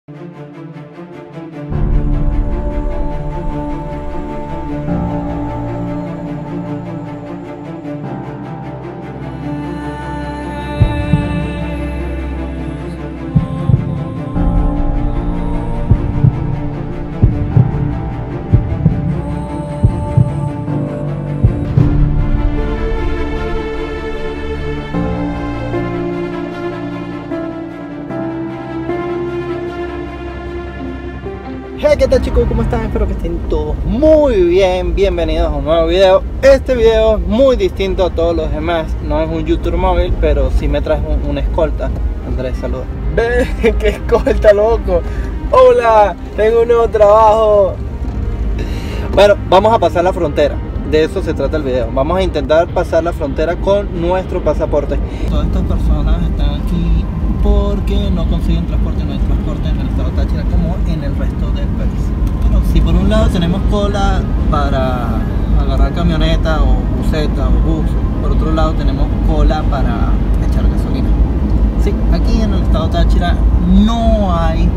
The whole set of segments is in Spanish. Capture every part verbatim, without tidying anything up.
Hey, ¿qué tal chicos? ¿Cómo están? Espero que estén todos muy bien. Bienvenidos a un nuevo video. Este video es muy distinto a todos los demás. No es un YouTube móvil, pero sí me trae un, una escolta. Andrés, saluda. Ve, qué escolta, loco. Hola, tengo un nuevo trabajo. Bueno, vamos a pasar la frontera. De eso se trata el video. Vamos a intentar pasar la frontera con nuestro pasaporte. Todas estas personas están aquí porque no consiguen transporte, no hay transporte en el estado Táchira como en el resto del país. Bueno, si por un lado tenemos cola para agarrar camioneta o buseta o bus, por otro lado tenemos cola para echar gasolina. Sí, aquí en el estado Táchira no hay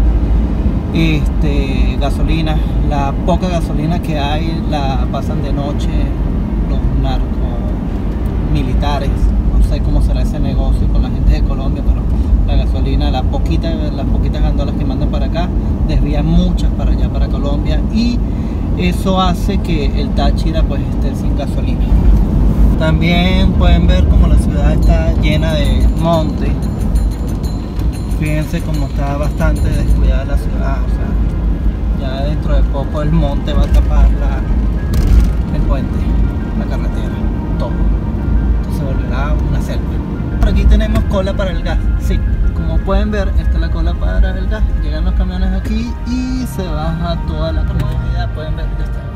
este, gasolina. La poca gasolina que hay la pasan de noche los narcos militares. No sé cómo será ese negocio con la gente de Colombia, pero la gasolina, la poquita, las poquitas gandolas que mandan para acá, desvían muchas para allá, para Colombia, y eso hace que el Táchira pues esté sin gasolina. También pueden ver como la ciudad está llena de monte. Fíjense como está bastante descuidada la ciudad, o sea, ya dentro de poco el monte va a tapar la, el puente, la carretera, todo. Entonces volverá una selva. Por aquí tenemos cola para el gas, sí. Como pueden ver, esta es la cola para el gas. Llegan los camiones aquí y se baja toda la comunidad. Pueden ver, ya está.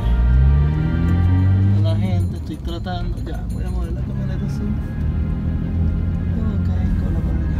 La gente, estoy tratando, ya voy a mover la camioneta así. Ok, cola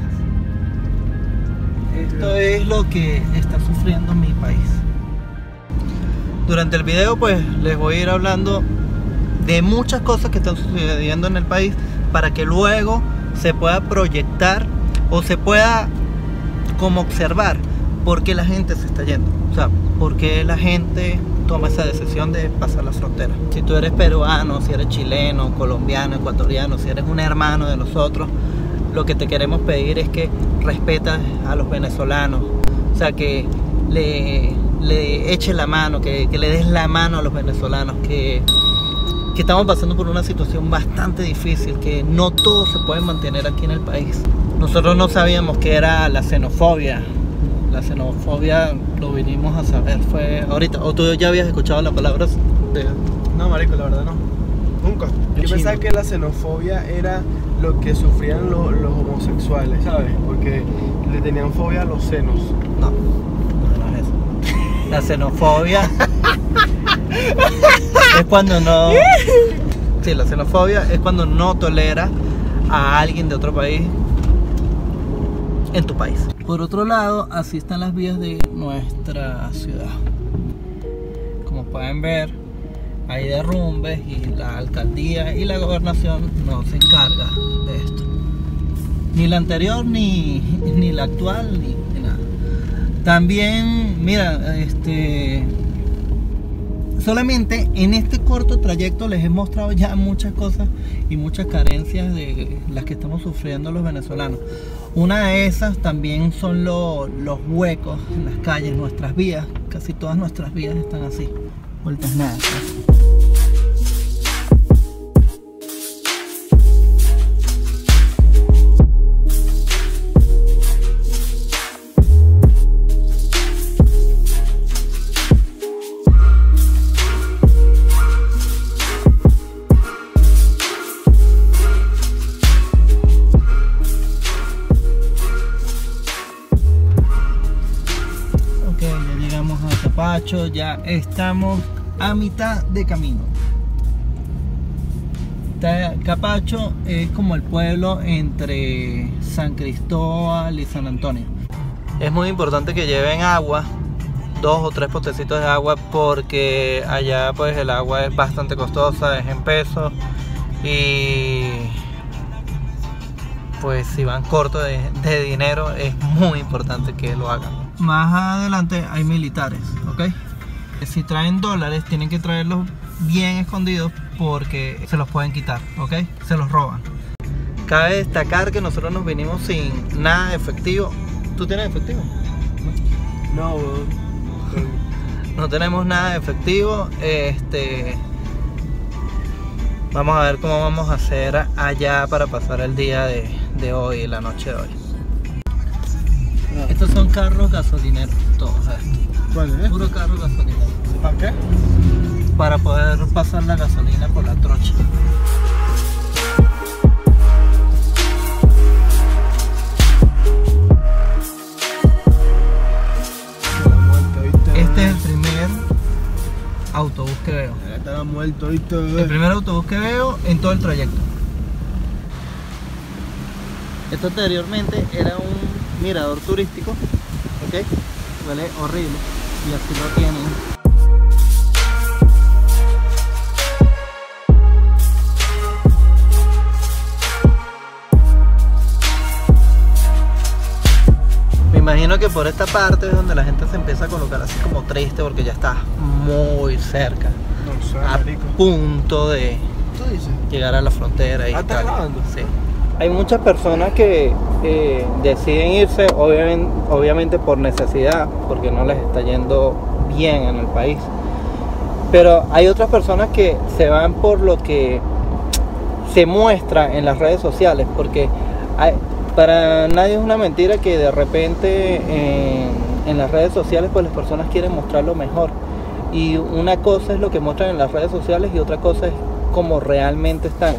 para el gas. Esto es lo que está sufriendo mi país. Durante el video pues les voy a ir hablando de muchas cosas que están sucediendo en el país para que luego se pueda proyectar o se pueda como observar por qué la gente se está yendo, o sea, por qué la gente toma esa decisión de pasar la frontera. Si tú eres peruano, si eres chileno, colombiano, ecuatoriano, si eres un hermano de nosotros, lo que te queremos pedir es que respetas a los venezolanos, o sea, que le, le eches la mano, que, que le des la mano a los venezolanos, que que estamos pasando por una situación bastante difícil, que no todo se puede mantener aquí en el país. Nosotros no sabíamos qué era la xenofobia. La xenofobia lo vinimos a saber, fue ahorita. ¿O tú ya habías escuchado la palabra? De... No, marico, la verdad no. Nunca. Yo Chino. pensaba que la xenofobia era lo que sufrían los, los homosexuales, ¿sabes? Porque le tenían fobia a los senos. No, no, no es eso. La xenofobia es cuando no... Sí, la xenofobia es cuando no toleras a alguien de otro país en tu país. Por otro lado, así están las vías de nuestra ciudad. Como pueden ver, hay derrumbes y la alcaldía y la gobernación no se encarga de esto. Ni la anterior, ni, ni la actual, ni, ni nada. También, mira, este... solamente en este corto trayecto les he mostrado ya muchas cosas y muchas carencias de las que estamos sufriendo los venezolanos. Una de esas también son lo, los huecos en las calles, nuestras vías. Casi todas nuestras vías están así, vueltas nada. Ya estamos a mitad de camino. Capacho es como el pueblo entre San Cristóbal y San Antonio. Es muy importante que lleven agua, dos o tres potecitos de agua, porque allá pues el agua es bastante costosa, es en pesos, y pues si van cortos de, de dinero es muy importante que lo hagan. más adelante hay militares, ¿ok? Si traen dólares tienen que traerlos bien escondidos porque se los pueden quitar, ¿ok? Se los roban. Cabe destacar que nosotros nos vinimos sin nada de efectivo. ¿Tú tienes efectivo? No, bro. No tenemos nada de efectivo. Este, vamos a ver cómo vamos a hacer allá para pasar el día de, de hoy, la noche de hoy. No. Estos son carros gasolineros, todos estos. ¿Cuál es? Puro carro gasolinero. ¿Para qué? Para poder pasar la gasolina por la trocha. Este es el primer autobús que veo. Estaba muerto, ¿viste? El primer autobús que veo en todo el trayecto. Esto anteriormente era un mirador turístico, ¿ok? Huele horrible y así lo tienen. Me imagino que por esta parte es donde la gente se empieza a colocar así como triste porque ya está muy cerca, No sé, a marico. punto de ¿Tú dices? llegar a la frontera y Ah, ¿estás tal. grabando? Sí. Hay muchas personas que eh, deciden irse obviamente, obviamente por necesidad, porque no les está yendo bien en el país. Pero hay otras personas que se van por lo que se muestra en las redes sociales, porque hay, para nadie es una mentira que de repente en, en las redes sociales pues las personas quieren mostrar lo mejor. Y una cosa es lo que muestran en las redes sociales y otra cosa es cómo realmente están.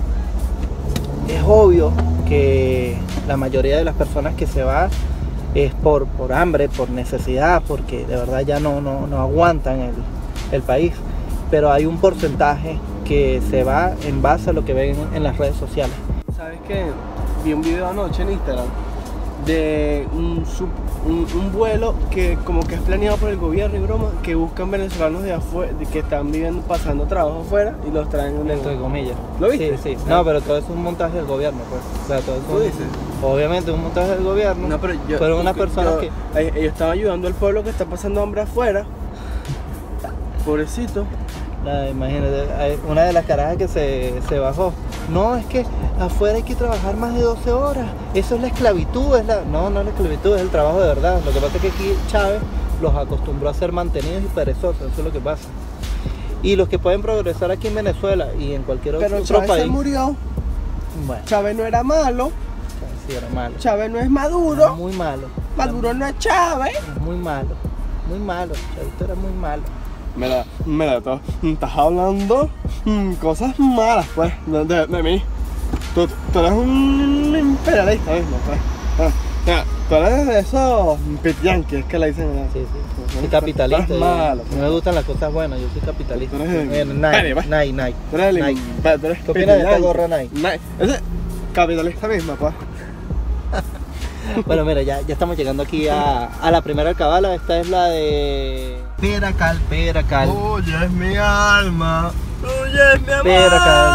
Es obvio que la mayoría de las personas que se van es por, por hambre, por necesidad, porque de verdad ya no, no, no aguantan el, el país. Pero hay un porcentaje que se va en base a lo que ven en las redes sociales. ¿Sabes qué? Vi un video anoche en Instagram de un, sub, un, un vuelo que como que es planeado por el gobierno y broma, que buscan venezolanos de afuera, de que están viviendo, pasando trabajo afuera y los traen en Entre comillas. ¿Lo viste? Sí, sí. No, pero todo eso es un montaje del gobierno, pues. O sea, todo eso ¿Tú es- dices? Obviamente es un montaje del gobierno. No, pero yo, Fueron unas yo- personas yo- que... ay, ellos estaban ayudando al pueblo que está pasando hambre afuera. Pobrecito. Nada, imagínate, hay una de las carajas que se, se bajó. No, es que afuera hay que trabajar más de doce horas. Eso es la esclavitud. Es la... No, no es la esclavitud, es el trabajo de verdad. Lo que pasa es que aquí Chávez los acostumbró a ser mantenidos y perezosos. Eso es lo que pasa. Y los que pueden progresar aquí en Venezuela y en cualquier otro, Pero otro Chávez se país. murió. Bueno, Chávez no era malo. Chávez sí era malo. Chávez no es Maduro. Muy malo. Maduro no es Chávez. Muy malo. Muy malo. Chavito era muy malo. Mira, mira, tú estás hablando mm, cosas malas, pues, de, de, de mí. Tú, tú eres un imperialista mismo, pues. Ah, mira, tú eres de esos pitianques que le dicen. Sí, sí. Soy Tú capitalista. eres yo- malo. no me gustan las cosas buenas. Yo soy capitalista. Tú eres el- Bueno, Vale, Nike, pues. Nike, Nike. Tú eres el Nike. imp- tú eres ¿Qué opinas de esta pitianque. gorra Nike? Nike. Ese capitalista mismo, pues. Bueno, mira, ya, ya estamos llegando aquí a, a la primera alcabala. Esta es la de Peracal, Peracal. Tuya es mi alma. Tuya es mi amor. Peracal.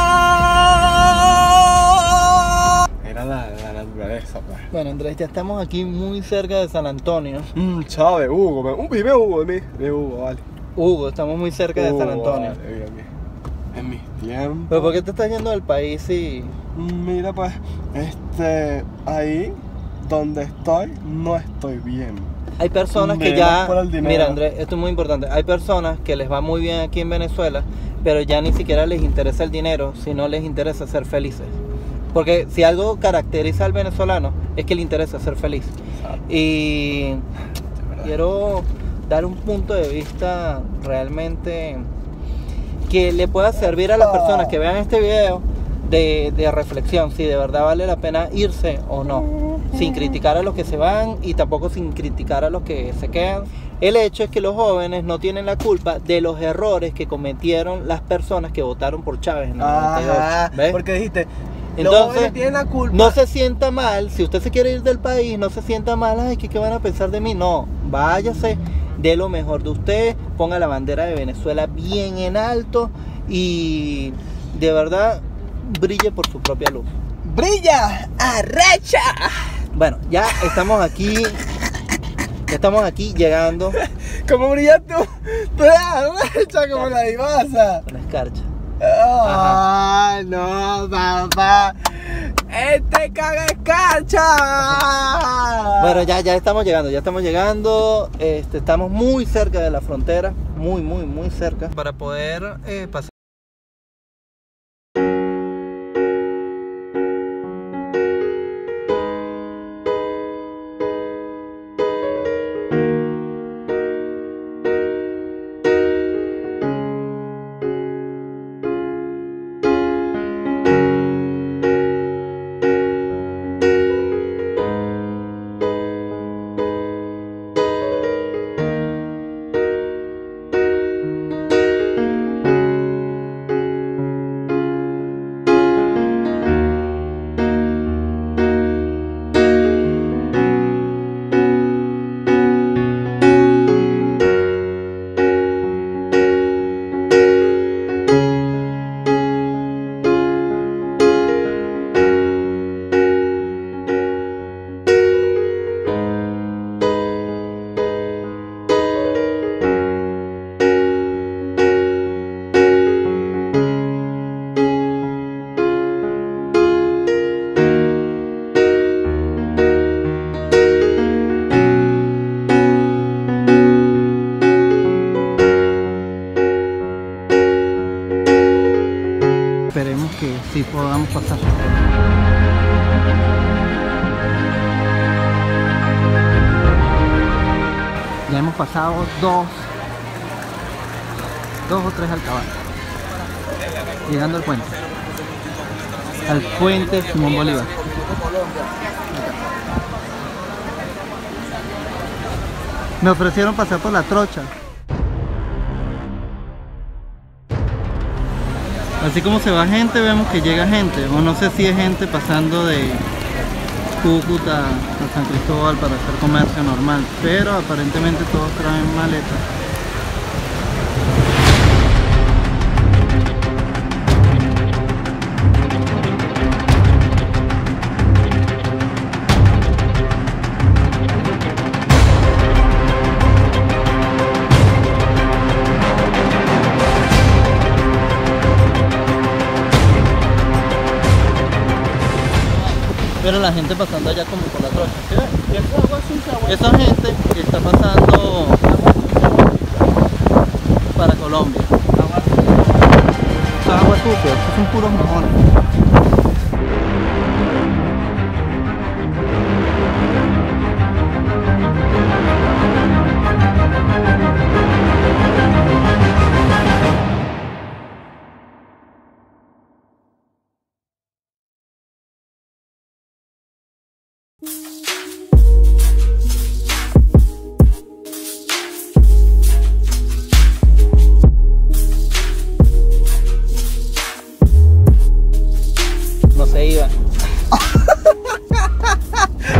Era la, la naturaleza, pues. Bueno, Andrés, ya estamos aquí muy cerca de San Antonio. Mm, Chávez, Hugo, me, un dime Hugo de mí. De Hugo, vale. Hugo, estamos muy cerca de San Hugo, Antonio. vale, bien, bien. En mis tiempos. ¿Pero por qué te estás yendo del país y...? Mira, pues, este, ahí donde estoy, no estoy bien. Hay personas que Menos ya... por el dinero. Mira, Andrés, esto es muy importante. Hay personas que les va muy bien aquí en Venezuela, pero ya ni siquiera les interesa el dinero, sino les interesa ser felices. Porque si algo caracteriza al venezolano, es que le interesa ser feliz. Y quiero dar un punto de vista realmente que le pueda servir a las personas que vean este video de, de reflexión, si de verdad vale la pena irse o no, sin criticar a los que se van y tampoco sin criticar a los que se quedan. El hecho es que los jóvenes no tienen la culpa de los errores que cometieron las personas que votaron por Chávez en el noventa y ocho. ¿Ves? Porque dijiste, los Entonces, jóvenes tienen la culpa. no se sienta mal, si usted se quiere ir del país, no se sienta mal, ay, ¿qué, qué van a pensar de mí? No, váyase, dé lo mejor de usted, ponga la bandera de Venezuela bien en alto y de verdad brille por su propia luz. ¡Brilla! ¡Arrecha! Bueno, ya estamos aquí Ya estamos aquí llegando. ¿Cómo brillas tú? Tú eres arrecha como la divasa. Con la escarcha. ¡Ah, no, papá! ¡Este caga escarcha! Bueno, ya, ya estamos llegando, ya estamos llegando. Este, estamos muy cerca de la frontera. Muy, muy, muy cerca. Para poder eh, pasar. Esperemos que sí podamos pasar. Ya hemos pasado dos, dos o tres alcabalas, llegando al puente, al puente Simón Bolívar. Me ofrecieron pasar por la trocha. Así como se va gente, vemos que llega gente, o no sé si es gente pasando de Cúcuta a San Cristóbal para hacer comercio normal, pero aparentemente todos traen maletas. Pero la gente pasando allá como por la trocha, ¿sí ven? Esa gente que está pasando para Colombia. Esa agua sucia, estos son puros mojones. No se iba.